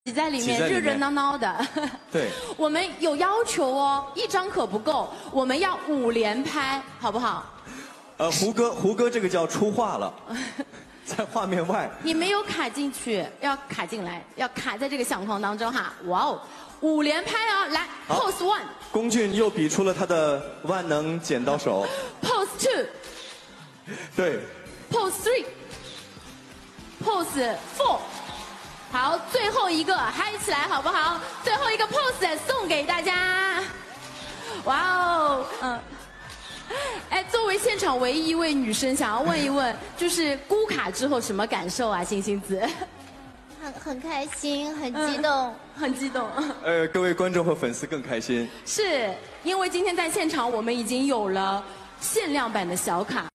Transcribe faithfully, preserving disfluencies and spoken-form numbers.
挤在里面热热闹闹的。 对， 我们有要求哦，一张可不够，我们要五连拍，好不好？ 呃，胡歌，胡歌这个叫出画了，在画面外。 你没有卡进去，要卡进来，要卡在这个相框当中哈。哇哦，五连拍啊，来 ，pose one。 龚俊又比出了他的万能剪刀手。 pose two。 对。 pose three。pose four。好，最后一个嗨起来好不好？最后一个 pose 送给大家。哇哦，嗯。哎，作为现场唯一一位女生，想要问一问，就是估卡之后什么感受啊？星星子， 很很开心，很激动，嗯、 很激动。 呃，各位观众和粉丝更开心， 是因为今天在现场我们已经有了限量版的小卡。